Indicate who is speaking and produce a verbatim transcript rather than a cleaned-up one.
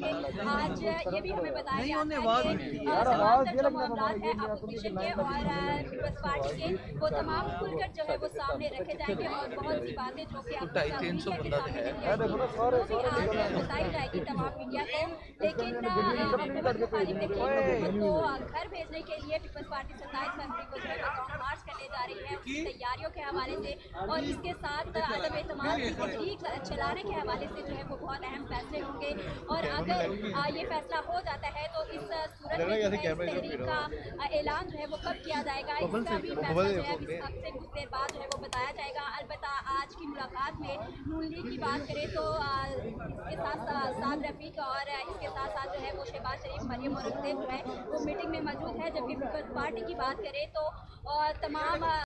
Speaker 1: होंगे। आज ये भी हमें बताया गया था कि तमाम तर जो मामलात है अपोजिशन के और पीपल्स पार्टी के वो तमाम खुलकर जो है वो सामने रखे जाएंगे और बहुत सी बातें जो कि आपको मीडिया के सामने नहीं आएगी वो भी आज बताई जाएगी तमाम मीडिया को। लेकिन हुकूमत मुखालिफ देखिए हुकूमत को घर भेजने के लिए पीपल्स पार्टी सत्ताईस फरवरी को जो है वो लॉन्ग मार्च करने जा रही है उसकी तैयारियों के हवाले से और इसके साथ अदम एतमाद की तहरीक चलाने के हवाले से जो है वो बहुत अहम फैसले होंगे। और अगर ये फैसला हो जाता है तो इस सूरत में इस तहरीक का ऐलान जो है वो कब किया जाएगा इसका भी फैसला जो है इस हफ्ते कुछ देर बाद जो है वो बताया जाएगा। अलबत्ता आज की मुलाकात में नून लीग की बात करें तो इसके साथ साद रफीक और इसके साथ साथ जो है वो शहबाज शरीफ मरियम औरंगजेब जो है वो मीटिंग में मौजूद है। जबकि पीपल्स पार्टी की बात करें तो तमाम